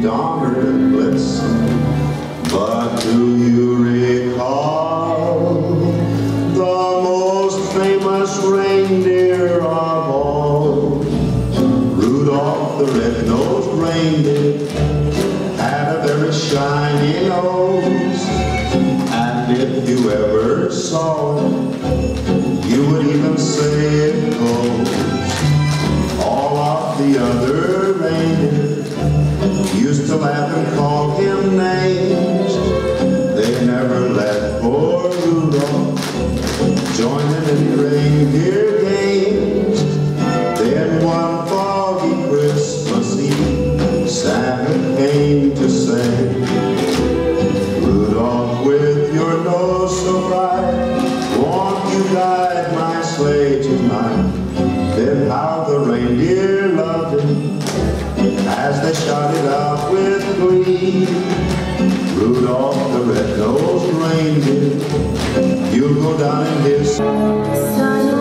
Donner and Blitzen. But do you recall the most famous reindeer of all? Rudolph the red-nosed reindeer had a very shiny nose, and if you ever saw it, you would even say it glows. All of the other reindeer used to laugh and call him names. They never let poor Rudolph join in any reindeer games. Then one foggy Christmas Eve, Santa came to say, Rudolph, with your nose so bright, won't you guide my sleigh tonight? Then how the reindeer loved him as they shouted out with glee, Rudolph the red-nosed reindeer, you'll go down in history.